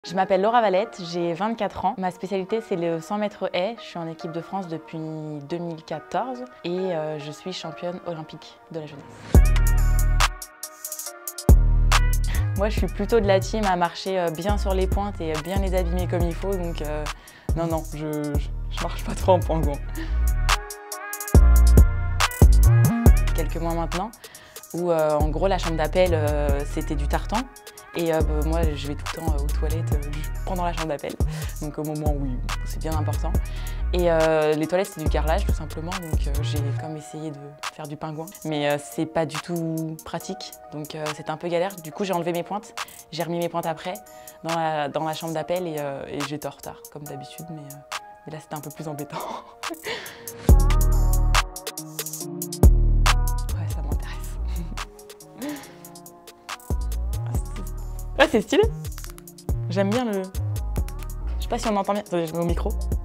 Je m'appelle Laura Valette, j'ai 24 ans. Ma spécialité c'est le 100 mètres haies. Je suis en équipe de France depuis 2014 et je suis championne olympique de la jeunesse. Moi je suis plutôt de la team à marcher bien sur les pointes et bien les abîmer comme il faut, donc non, je marche pas trop en pingouin. Quelques mois maintenant, où en gros la chambre d'appel c'était du tartan. Et moi, je vais tout le temps aux toilettes pendant la chambre d'appel, donc au moment où c'est bien important. Et les toilettes, c'est du carrelage tout simplement, donc j'ai comme essayé de faire du pingouin. Mais c'est pas du tout pratique, donc c'était un peu galère. Du coup, j'ai enlevé mes pointes, j'ai remis mes pointes après dans la chambre d'appel et j'étais en retard, comme d'habitude, mais là, c'était un peu plus embêtant. Ouais, ça m'intéresse. Ouais, c'est stylé. J'aime bien le... Je sais pas si on entend bien. Attendez, je mets au micro.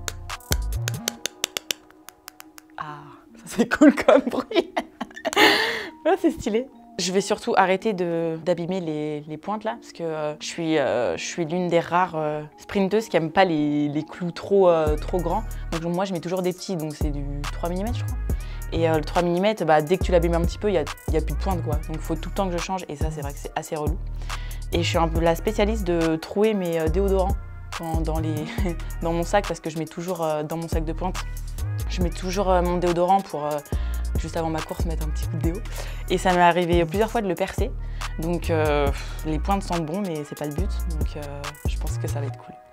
Ah, ça c'est cool comme bruit. Ouais, c'est stylé. Je vais surtout arrêter d'abîmer les pointes là, parce que je suis l'une des rares sprinteuses qui n'aime pas les clous trop grands. Donc moi je mets toujours des petits, donc c'est du 3 mm je crois. Et le 3 mm, dès que tu l'abîmes un petit peu, il y a plus de pointe quoi. Donc il faut tout le temps que je change et ça c'est vrai que c'est assez relou. Et je suis un peu la spécialiste de trouver mes déodorants dans mon sac, parce que je mets toujours dans mon sac de pointe, je mets toujours mon déodorant pour juste avant ma course mettre un petit coup de déo. Et ça m'est arrivé plusieurs fois de le percer. Donc les pointes sentent bon mais c'est pas le but. Donc je pense que ça va être cool.